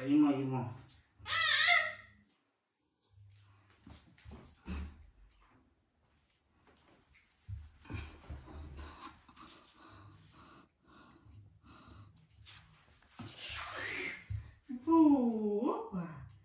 отримаємо. Опа.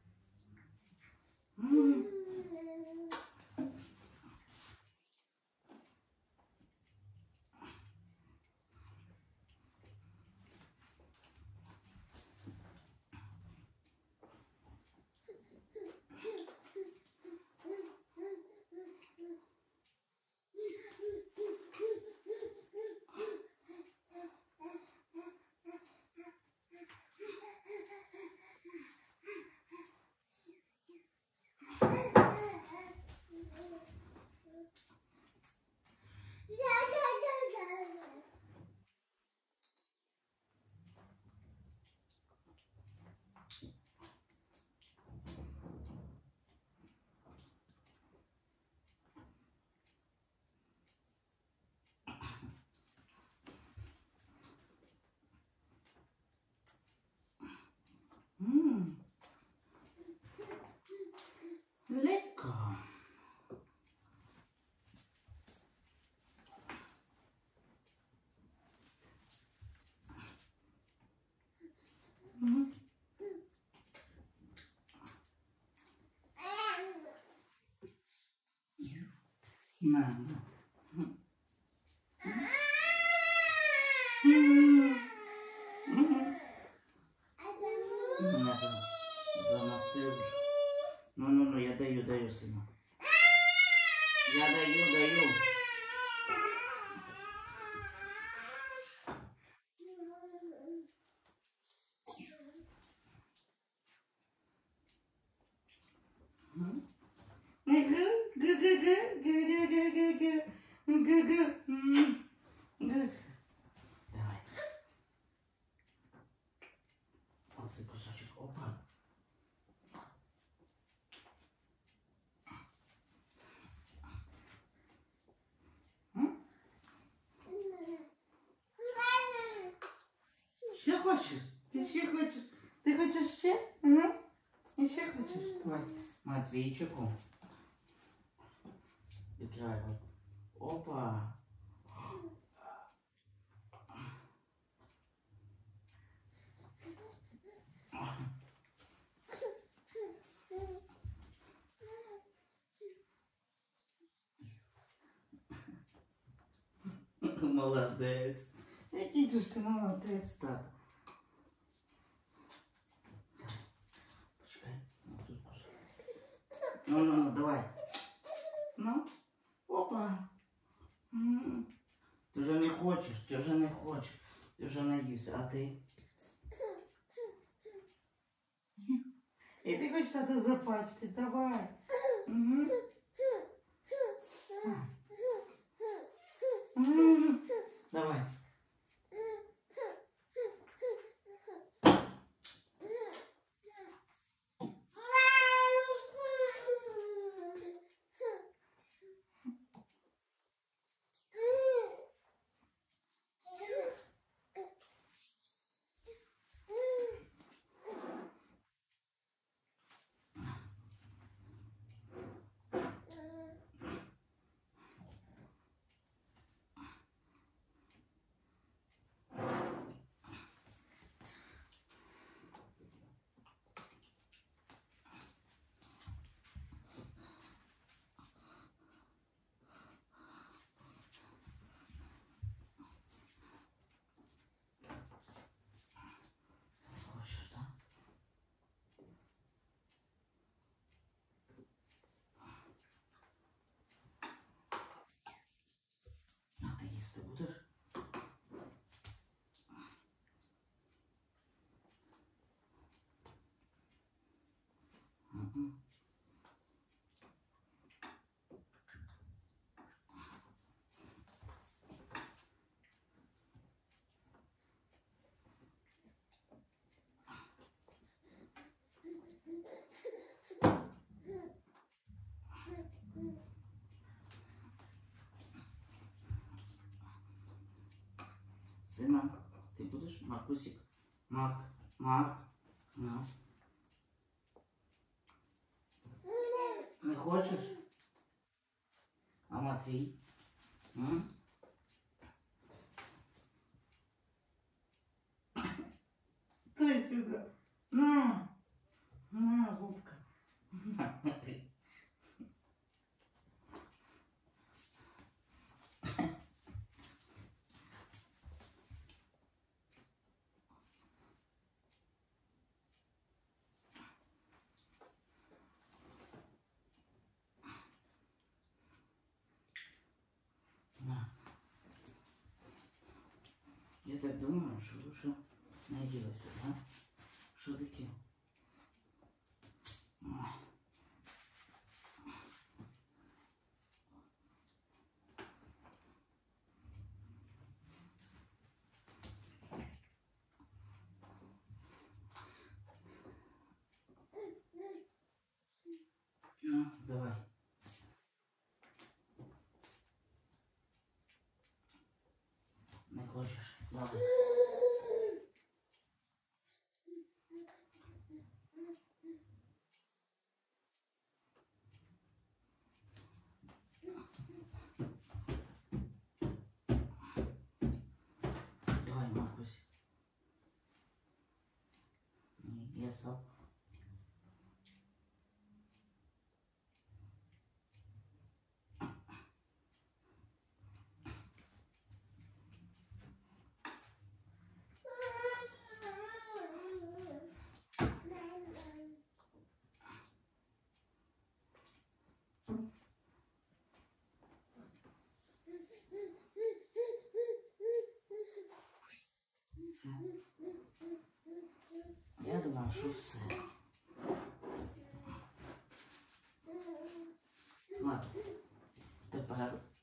Легко. Мама. Замастив. Ну, я даю, сина. Я даю. Давай. Оцей кусочок. Опа. Ще хочеш? Ти ще хочеш? Ти хочеш ще? Ага. І ще хочеш? Давай. Матвійчику. Відкривай. Опа. Молодець. Який же ж ти молодець, тато. Почекай. Тут кусок. Ну, давай. Ну. Опа. Ти вже не хочеш, Ти вже наївся, а ти? І ти хочеш тата запачкати, давай. Давай. Ти будеш? Сина, ти будеш? Маркусик? Марк. Ну. Не хочеш? А Матвій? М? Дай сюди. На, губка. На. Я так думаю, що лучше наділася, да? Що таке? Ой. Ну, давай. Не хочеш? Давай. Давай, Маркусь. Ні, я сам. Все. Я думаю, що все. Мат, тепер